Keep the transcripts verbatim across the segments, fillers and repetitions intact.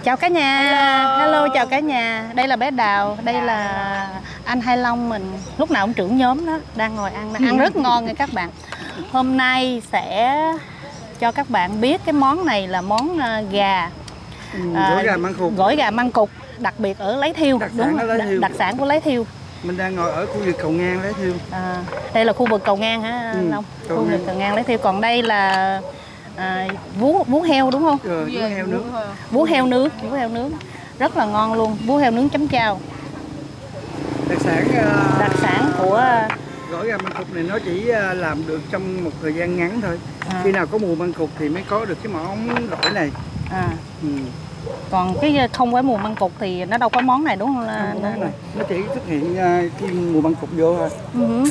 Chào cả nhà. Hello. Hello, chào cả nhà. Đây là bé Đào, đây là anh Hai Long mình. Lúc nào cũng trưởng nhóm đó, đang ngồi ăn, ăn rất ngon nha các bạn. Hôm nay sẽ cho các bạn biết cái món này là món gà. Ừ, gỏi gà măng cụt. Gỏi gà măng cụt, đặc biệt ở Lấy Thiêu. Đặc đúng sản rồi, ở Lấy Thiêu. Đặc sản của Lấy Thiêu. Mình đang ngồi ở khu vực cầu ngang Lấy Thiêu. À, đây là khu vực cầu ngang hả ừ, Long? Khu vực cầu ngang Lấy Thiêu. Còn đây là à, vú vú heo đúng không? Rồi, vú heo nướng. Vú heo nướng, vú heo nướng rất là ngon luôn. Vú heo nướng chấm chao. Đặc sản uh, đặc sản của gỏi gà măng cụt này nó chỉ làm được trong một thời gian ngắn thôi. À. Khi nào có mùa măng cụt thì mới có được cái món gỏi này. À. Ừ. Còn cái không phải mùa măng cụt thì nó đâu có món này đúng không? Là không, nó, này. Nó chỉ xuất hiện khi mùa măng cụt vô thôi. Uh-huh.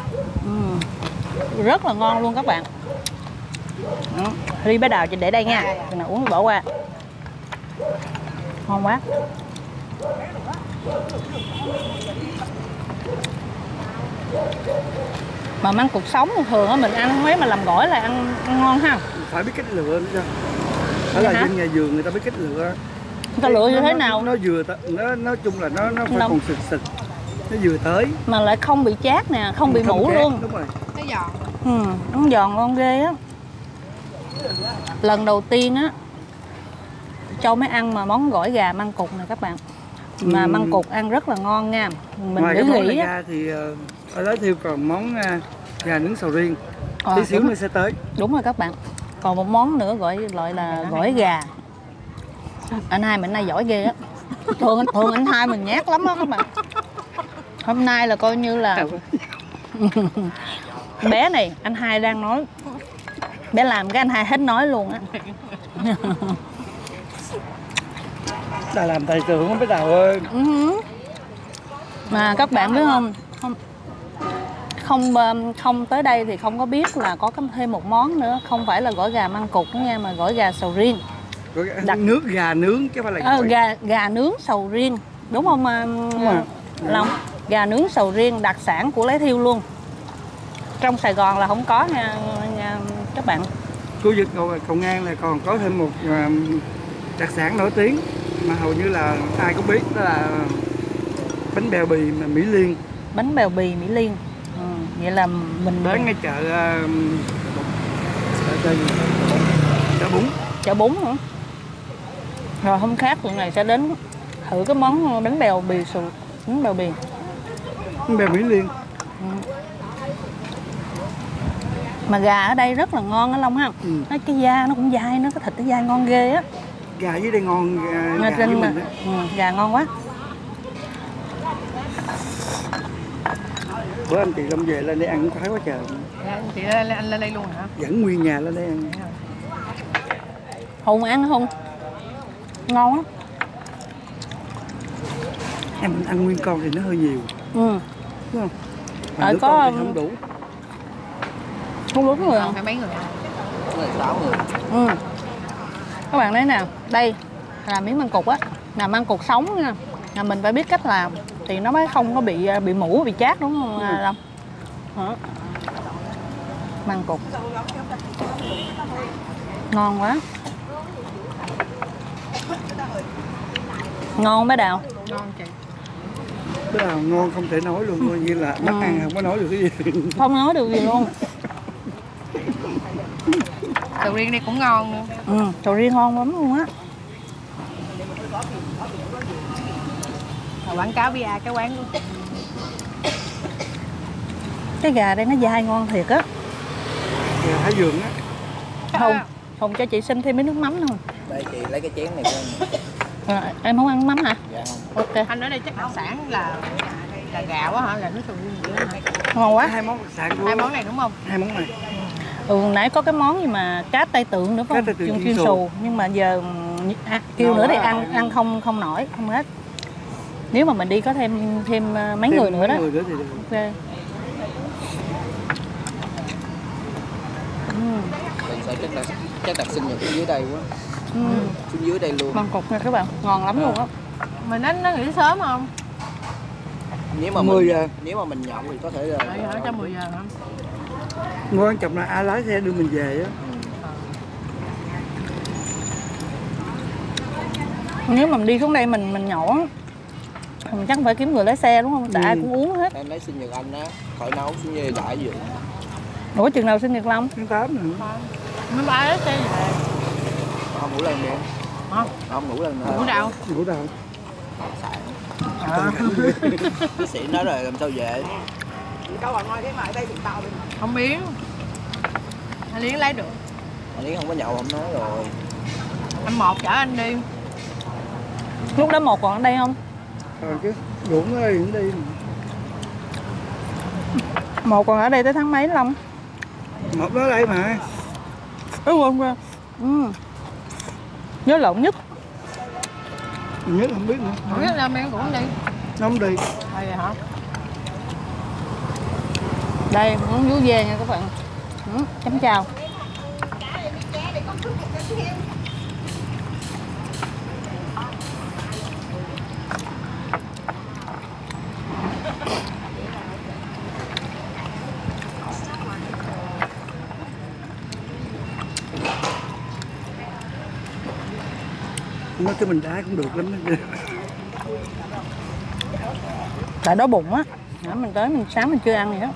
Ừ. Rất là ngon luôn các bạn. Đó. Ly bé Đào để đây nha, chừng nào uống bỏ qua. Ngon quá. Mà măng cụt sống thường á mình ăn mấy mà làm gỏi là ăn, ăn ngon ha. Phải biết cách lựa nữa chứ. Đó là dân nhà vườn người ta biết cách lựa. Người ta lựa như thế nào? Nó, nó vừa nó nói chung là nó nó phải còn sực sực. Nó vừa tới mà lại không bị chát nè, không bị mũ luôn. Đúng rồi. Nó giòn. Ừ, nó giòn ngon ghê á. Lần đầu tiên á cho mấy ăn mà món gỏi gà măng cụt này các bạn. Mà ừ. măng cụt ăn rất là ngon nha. Mình Ngoài nghĩ cái món nghĩ này ra thì ở Lấy Thiêu còn món gà nướng sầu riêng. À, tí xíu nữa sẽ tới. Đúng rồi các bạn. Còn một món nữa gọi gọi là gỏi gà. Anh Hai mình nay giỏi ghê á. Thường thường anh Hai mình nhát lắm á các bạn. Hôm nay là coi như là bé này anh Hai đang nói, bé làm cái anh Hai hết nói luôn á. Ta làm tài tượng không biết Đào ơi. Uh-huh. Mà các bạn biết không, không không không tới đây thì không có biết là có thêm một món nữa, không phải là gỏi gà măng cụt nữa nha, mà gỏi gà sầu riêng. Gỏi Đặt... nước gà nướng chứ phải là gỏi. À, gà gà nướng sầu riêng đúng không uh, Long? Gà nướng sầu riêng đặc sản của Lấy Thiêu luôn. Trong Sài Gòn là không có nha, nha các bạn. Khu vực cầu, cầu ngang là còn có thêm một uh, đặc sản nổi tiếng mà hầu như là ai cũng biết, đó là bánh bèo bì Mỹ Liên. Bánh bèo bì Mỹ Liên. Ừ, vậy là mình đến ngay chợ uh, chợ, chợ bún. Chợ bún hả? Rồi hôm khác tuần này sẽ đến thử cái món bánh bèo bì sù, bánh bèo bì. Bánh bèo Mỹ Liên. Ừ. Mà gà ở đây rất là ngon á Long ha. Ừ. Nó cái da nó cũng dai, nó cái thịt nó dai ngon ghê á. Gà dưới đây ngon, gà, gà trên mà. Ừ, gà ngon quá. Bữa anh chị Long về lên đây ăn khoái quá trời. Dạ, anh chị lên, anh lên đây luôn hả? Dẫn nguyên nhà lên đây ăn. Hùng ăn không? Ngon lắm. Em ăn nguyên con thì nó hơi nhiều. Ừ. Đúng không? Ở có không đủ. Không đúng người không? Phải mấy người ăn? Người sáu người. Ừ. Các bạn thấy nè, đây là miếng măng cụt á, là măng cụt sống nha. Là mình phải biết cách làm thì nó mới không có bị bị mũ, bị chát đúng không ừ. Long? Đó. Măng cụt ngon quá. Ngon bé Đào. Ngon chị. Bé Đào ngon không thể nói luôn, coi như là bắt ừ. ăn không có nói được cái gì. Không nói được gì luôn. Sầu riêng đây cũng ngon nữa. Ừ, sầu riêng ngon lắm luôn á. Quảng cáo bia cái quán luôn. Cái gà đây nó dai ngon thiệt á. Gà Thái Vườn á. Không, không cho chị xin thêm mấy nước mắm thôi. Đây chị lấy cái chén này cho em. À, em không ăn mắm hả? Dạ không. Ok. Anh nói đây chắc đặc sản là là gà quá hả? Gà nước sầu riêng vậy hả? Ngon quá. Hai món đặc sản của... Hai món này đúng không? Hai món này. Ừ, nãy có cái món gì mà cá tai tượng nữa phải không? Chuyên chuyên xù. Nhưng mà giờ à, kêu nữa thì ăn ăn không không nổi, không hết. Nếu mà mình đi có thêm thêm mấy thêm người nữa đó. Người nữa thì được. Ok. Mình sẽ chắc là chắc đặt sinh nhật ở dưới đây quá. Ừ. Xuống dưới đây luôn. Măng cụt nha các bạn, ngon lắm à. luôn á. Mình nó nó nghỉ sớm không? Nếu mà mười mình, giờ. Nếu mà mình nhậu thì có thể là ở trong mười giờ hả? Quan trọng là ai lái xe đưa mình về á. Nếu mà mình đi xuống đây mình mình nhổ mình chắc phải kiếm người lái xe đúng không? Tại Ừ. ai cũng uống hết. Em lấy sinh nhật anh á, khỏi nấu xuống như đại vậy. Ủa chừng nào sinh nhật Long? Tháng tám nữa. Mới ba lái xe về. Không ngủ lần nữa. Hả? Không ngủ lần nữa. Ngủ đâu? Ngủ đâu? À. Bác sĩ nói rồi làm sao về. Không biết. Anh Liên lấy được. Anh Yến không có nhậu, không nói rồi. Anh một chở anh đi. Lúc đó một còn ở đây không? Rồi chứ. Dũng ơi, Dũng đi. Một còn ở đây tới tháng mấy Long? Một đó đây mà. Ừ không ra. Ừ. Nhớ lộn nhất. Mình nhất không biết nữa. Không biết làm em cũng đi. Nó không đi. À, vậy hả? Đây muốn vú về nha các bạn. Ừ, chấm chào. Nói cái mình đá cũng được lắm đó. Tại đói bụng á. Nãy mình tới mình sáng mình chưa ăn gì hết.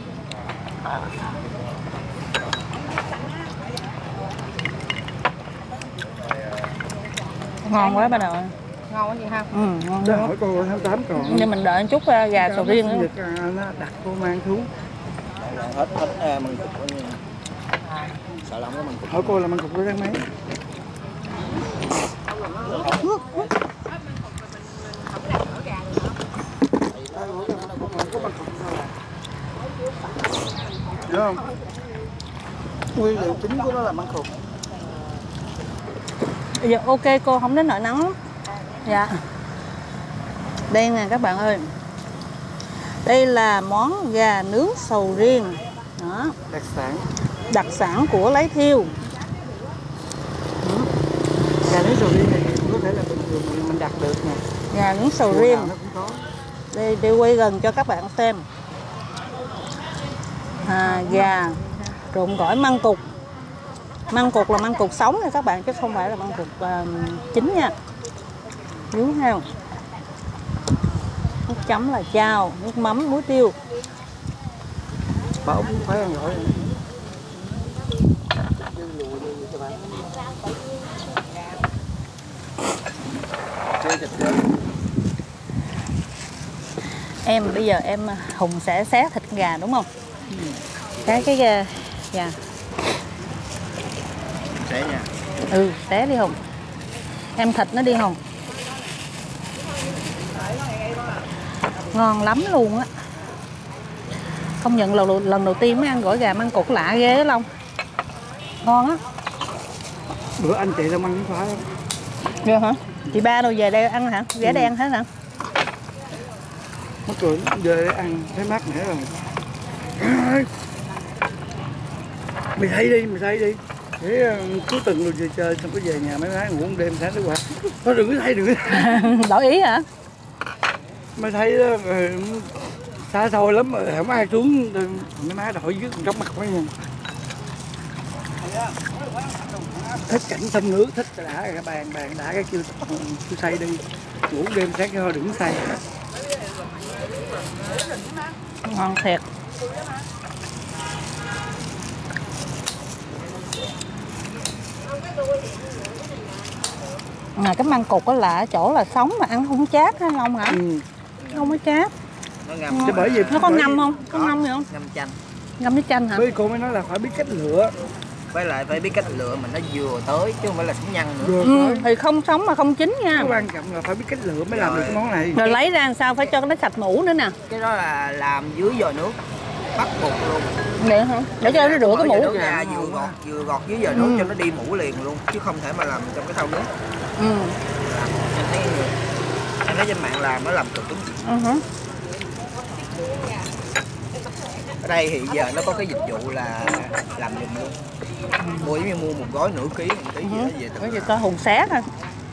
Ngon quá bà nội. Ngon quá chị ha. Ừ, ngon Đó lắm. hỏi cô tháng tám còn. Nhưng mình đợi một chút uh, gà sầu riêng nữa. Sinh nhật, à, nó đặt cô mang xuống. Hết hết à, măng cục đó nha. Sợ lắm cái măng cục. Hỏi cô là măng cục của tháng mấy? Hiểu không? Nguyên liệu chính của nó là măng cục. Bây giờ ok cô không đến nỗi nắng lắm. Dạ. Đây nè các bạn ơi. Đây là món gà nướng sầu riêng. Đó, Đặc sản. đặc sản của Lấy Thiêu. Gà nướng sầu riêng này có thể là bình thường mình mình đặt được nè. Gà nướng sầu Chỗ riêng. nào nó cũng có. Đây, đi quay gần cho các bạn xem. À, gà trộn gỏi măng cục. Măng cục là măng cục sống nha các bạn, chứ không phải là măng cục uh, chín nha. Nhú heo. Nước chấm là chao, nước mắm, muối tiêu. Bảo cũng phải ăn gọi. Em bây giờ em Hùng sẽ xé thịt gà đúng không? Ừ. Xé cái gà. Gà. Xé nha. Ừ, xé đi Hùng. Em thịt nó đi Hùng. Ngon lắm luôn á. Công nhận lần, lần đầu tiên mới ăn gỏi gà măng cục lạ ghê á Long. Ngon á. Bữa anh chị làm ăn cũng phải không? Được hả? Chị ba đâu về đây ăn hả? Ghé đây ăn hết hả? Mất cười về đây ăn thấy mát mẻ rồi. Mày thấy đi, mày thấy đi. Để uh, cuối tuần rồi về chơi xong có về nhà mấy má ngủ một đêm sáng tới qua. Thôi đừng có thấy, đừng có thấy. Đổi ý hả? Mày thấy đó, rồi, xa xôi lắm rồi không ai xuống. Mấy má đổi dưới con chóc mặt quá nha. Thích cảnh sông nước, thích đã cái bàn bàn đã cái kêu kêu say đi. Ngủ đêm sáng thôi đừng có say. Ngon thiệt. Mà cái măng cục đó là ở chỗ là sống mà ăn không chát hả Long hả? Ừ. Không có chát. Nó ngâm. Chứ bởi vì Nó có bởi ngâm vì- không? Có ngâm gì không? Ngâm chanh. Ngâm với chanh hả? Với cô mới nói là phải biết cách lựa. Với lại phải biết cách lựa mà nó vừa tới chứ không phải là sống nhăn nữa. Vừa Ừ, tới. thì không sống mà không chín nha. Cái quan trọng là phải biết cách lựa mới làm được cái món này. Rồi lấy ra làm sao phải cho nó sạch mũ nữa nè. Cái đó là làm dưới vòi nước, bắt buộc luôn. Vậy hả? Để cho nó rửa cái Bỏ vòi mũ. nước ra vừa gọt vừa gọt dưới vòi nước Ừ. cho nó đi mũ liền luôn, chứ không thể mà làm trong cái thau nước. Ừ. Em thấy người em thấy trên mạng làm nó làm cực lắm. Uh-huh. Ở đây thì giờ nó có cái dịch vụ là làm giùm luôn. Mua giống như mua một gói nửa ký một tí gì đó về Có tự gì có Hùng xé thôi.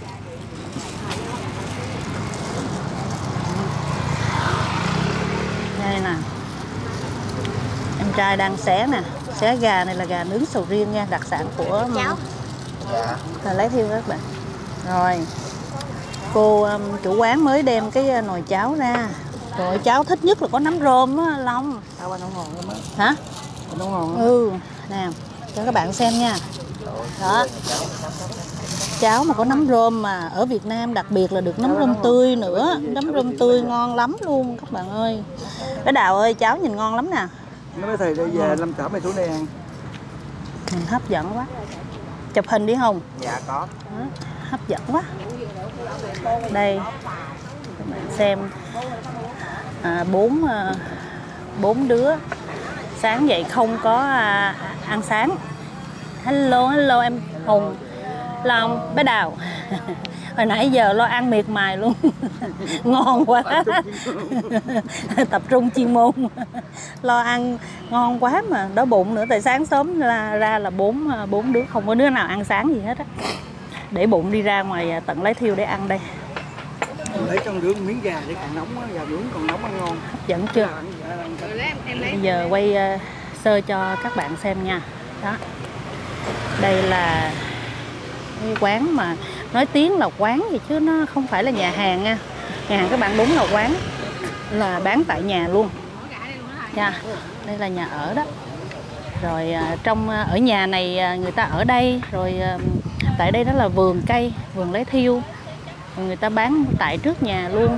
Đây nè. Em trai đang xé nè. Xé gà này là gà nướng sầu riêng nha, đặc sản của dạ. là Lấy Thiêu các bạn. Rồi. Cô um, chủ quán mới đem cái nồi cháo ra. Rồi cháo thích nhất là có nấm rơm á Long. Sao anh không ngon lắm á? Hả? Anh không ngon. Ừ, nè, cho các bạn xem nha. Đó. Cháo mà có nấm rơm mà ở Việt Nam đặc biệt là được nấm rơm tươi nữa. Nấm rơm tươi ngon lắm luôn các bạn ơi. Bé Đào ơi, cháo nhìn ngon lắm nè. Nó mấy thầy đi về Lâm chở mày xuống đây ăn. Mình hấp dẫn quá. Chụp hình đi không? Dạ có. Đó, hấp dẫn quá. Đây các bạn xem à, bốn à, bốn đứa sáng dậy không có à, ăn sáng. Hello hello em Hùng, Long, bé Đào. Hồi nãy giờ lo ăn miệt mài luôn. Ngon quá. Tập trung chuyên môn. Lo ăn ngon quá mà đói bụng nữa. Tại sáng sớm là ra là bốn bốn đứa không có đứa nào ăn sáng gì hết á. Để bụng đi ra ngoài tận Lái Thiêu để ăn đây. Lấy trong rửa miếng gà để còn nóng á, gà nướng còn nóng ăn ngon. Hấp dẫn chưa? Bây giờ quay uh, sơ cho các bạn xem nha. Đó. Đây là cái quán mà nói tiếng là quán gì chứ nó không phải là nhà hàng nha. Nhà hàng các bạn đúng là quán, là bán tại nhà luôn nha. Đây là nhà ở đó. Rồi trong ở nhà này người ta ở đây. Rồi tại đây đó là vườn cây, vườn Lái Thiêu. Rồi người ta bán tại trước nhà luôn.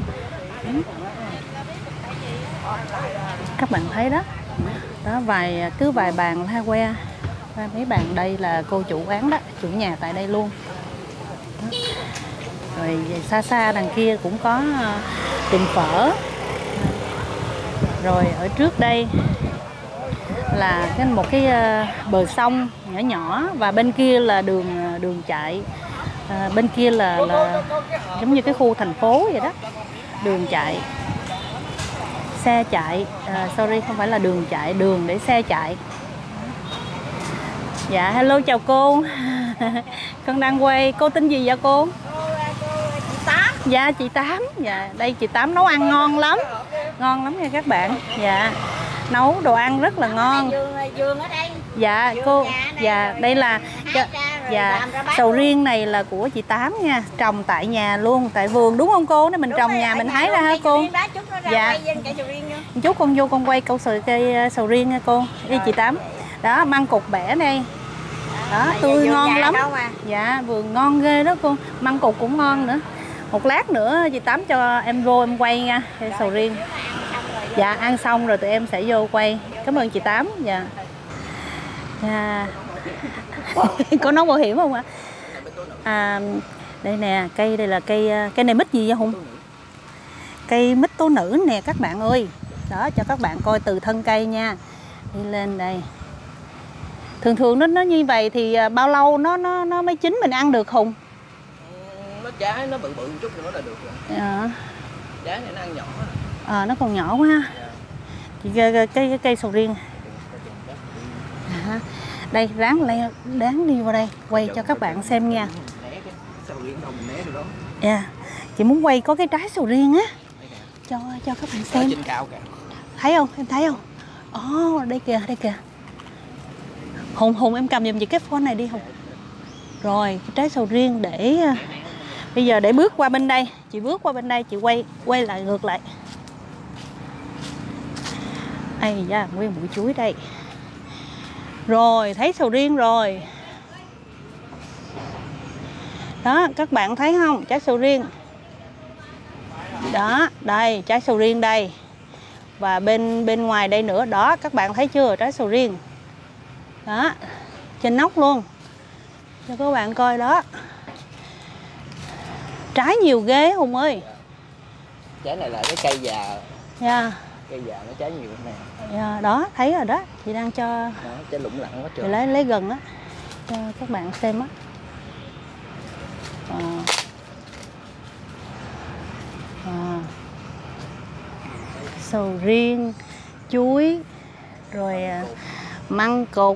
Các bạn thấy đó. Đó vài cứ vài bàn la que. Và mấy bàn đây là cô chủ quán đó, chủ nhà tại đây luôn. Đó. Rồi xa xa đằng kia cũng có tiệm phở. Rồi ở trước đây là cái một cái bờ sông nhỏ nhỏ và bên kia là đường đường chạy. À, bên kia là là giống như cái khu thành phố vậy đó, đường chạy, xe chạy. À, sorry không phải là đường chạy, đường để xe chạy. Dạ hello chào cô. Con đang quay. Cô tên gì vậy cô? Chị Tám. Dạ chị Tám. Dạ đây chị Tám nấu ăn ngon lắm, ngon lắm nha các bạn. Dạ nấu đồ ăn rất là ngon. Vườn ở đây. Dạ cô. Dạ đây là dạ sầu riêng này là của chị Tám nha, trồng tại nhà luôn, tại vườn đúng không cô? Nếu mình trồng nhà mình hái ra hả cô? Dạ. Chút con vô con quay câu sầu cây sầu riêng nha cô. Đi chị Tám. Đó măng cục bẻ đây. Đó tươi ngon lắm. Dạ vườn ngon ghê đó cô. Măng cục cũng ngon nữa. Một lát nữa chị Tám cho em vô em quay nha, cây sầu riêng. Dạ ăn xong rồi tụi em sẽ vô quay. Cảm ơn chị Tám. Dạ. Dạ. Có nón bảo hiểm không ạ? À, đây nè, cây đây là cây cây này mít gì vậy Hùng? Cây mít tố nữ nè các bạn ơi. Đó cho các bạn coi từ thân cây nha. Đi lên đây. Thường thường nó nó như vậy thì bao lâu nó nó nó mới chín mình ăn được Hùng? Nó trái nó bự bự một chút nữa là được rồi. À. Trái này nó ăn nhỏ. À, nó còn nhỏ quá ha. Chị cây cây cái cây sầu riêng. À, đây ráng lên đáng đi vào đây quay cho các bạn xem nha. Yeah. Chị muốn quay có cái trái sầu riêng á cho cho các bạn xem. Thấy không? Em thấy không? Ồ, oh, đây kìa, đây kìa. Hùng Hùng em cầm giùm chị cái phone này đi Hùng. Rồi, cái trái sầu riêng để bây giờ để bước qua bên đây, chị bước qua bên đây chị quay quay lại ngược lại. Ây da, nguyên bụi chuối đây. Rồi, thấy sầu riêng rồi. Đó, các bạn thấy không? Trái sầu riêng. Đó, đây, trái sầu riêng đây. Và bên bên ngoài đây nữa. Đó, các bạn thấy chưa? Trái sầu riêng. Đó, trên nóc luôn. Cho các bạn coi đó. Trái nhiều ghê Hùng ơi. Trái này là cái cây già. Dạ. Yeah. Cây già nó trái nhiều này. Yeah, đó, thấy rồi đó. Chị đang cho đó, trái lủng lẳng quá trời. Chị lấy lấy gần á cho các bạn xem á. À. À. Sầu riêng, chuối, rồi à, măng cục,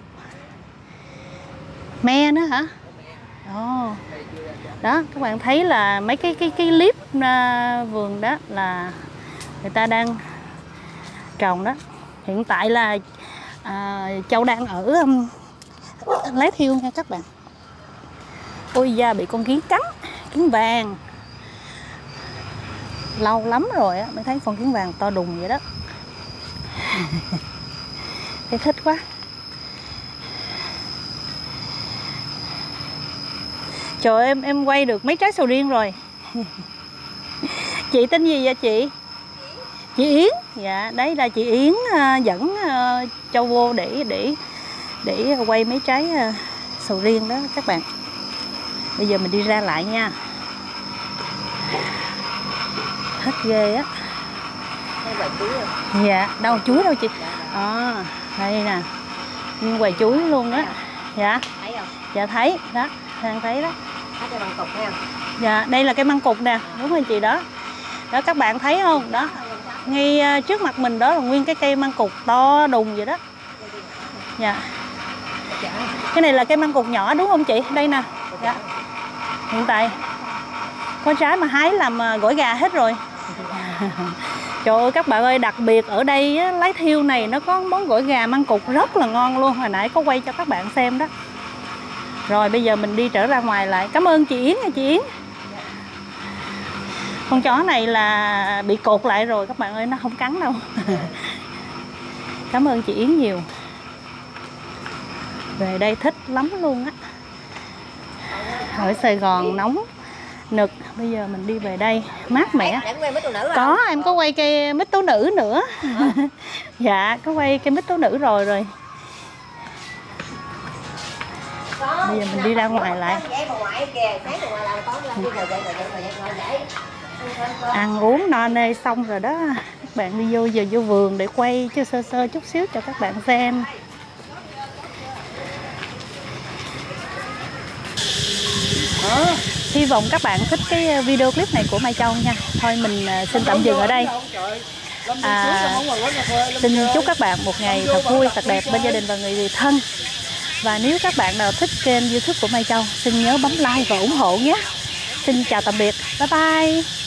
me nữa hả? Ồ. Đó, các bạn thấy là mấy cái cái cái clip uh, vườn đó là người ta đang trồng đó. Hiện tại là à, Châu đang ở um, Lái Thiêu nha các bạn. Ôi da bị con kiến cắn, kiến vàng. lâu lắm rồi á mới thấy con kiến vàng to đùng vậy đó. Thấy thích quá. Trời ơi, em em quay được mấy trái sầu riêng rồi. Chị tên gì vậy chị? Chị Yến. Dạ, đấy là chị Yến uh, dẫn uh, Châu vô để để để quay mấy trái uh, sầu riêng đó các bạn. Bây giờ mình đi ra lại nha. Hết ghê á. Dạ, đâu chuối đâu chị? À, đây nè. Nguyên quầy chuối luôn đó. Dạ. Thấy không? Dạ thấy đó, đang thấy đó. Thấy cái bằng cục thấy không? Dạ, đây là cây măng cụt nè, đúng không chị đó? Đó các bạn thấy không? Đó. Ngay trước mặt mình đó là nguyên cái cây măng cụt to đùng vậy đó. Dạ. Cái này là cây măng cụt nhỏ đúng không chị? Đây nè. Dạ. Hiện tại có trái mà hái làm gỏi gà hết rồi. Trời ơi các bạn ơi, đặc biệt ở đây á, Lái Thiêu này nó có món gỏi gà măng cụt rất là ngon luôn. Hồi nãy có quay cho các bạn xem đó. Rồi bây giờ mình đi trở ra ngoài lại. Cảm ơn chị Yến nha chị Yến. Con chó này là bị cột lại rồi các bạn ơi, nó không cắn đâu. Cảm ơn chị Yến nhiều. Về đây thích lắm luôn á. Ở Sài Gòn nóng nực, bây giờ mình đi về đây mát mẻ. Có, em có quay cây mít tố nữ nữa. Dạ, có quay cây mít tố nữ rồi rồi. Bây giờ mình đi ra ngoài lại. Ăn uống no nê xong rồi đó. Các bạn đi vô giờ vô vườn để quay cho sơ sơ chút xíu cho các bạn xem. Hy vọng các bạn thích cái video clip này của Mai Châu nha. Thôi mình xin tạm dừng ở đây. À, xin chúc các bạn một ngày thật vui, thật đẹp bên gia đình và người thân. Và nếu các bạn nào thích kênh YouTube của Mai Châu, xin nhớ bấm like và ủng hộ nhé. Xin chào tạm biệt. Bye bye.